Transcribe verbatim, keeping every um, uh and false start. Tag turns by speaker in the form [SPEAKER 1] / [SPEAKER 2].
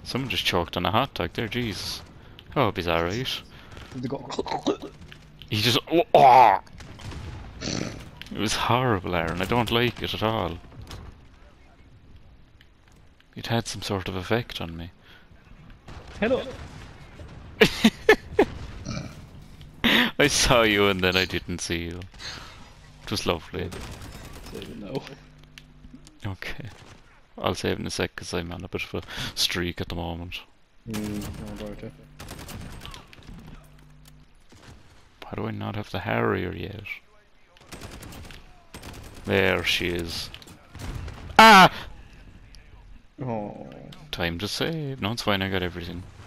[SPEAKER 1] Someone just choked on a hot dog there, Jesus. I hope he's alright.
[SPEAKER 2] They go.
[SPEAKER 1] He just. Oh, oh! It was horrible, Aaron. I don't like it at all. It had some sort of effect on me.
[SPEAKER 2] Hello.
[SPEAKER 1] I saw you and then I didn't see you. It was lovely.
[SPEAKER 2] Save it now.
[SPEAKER 1] Okay. I'll save in a sec because I'm on a bit of a streak at the moment.
[SPEAKER 2] Hmm, no, about it.
[SPEAKER 1] Why do I not have the Harrier yet? There she is. Ah!
[SPEAKER 2] Oh.
[SPEAKER 1] Time to save. No, it's fine, I got everything.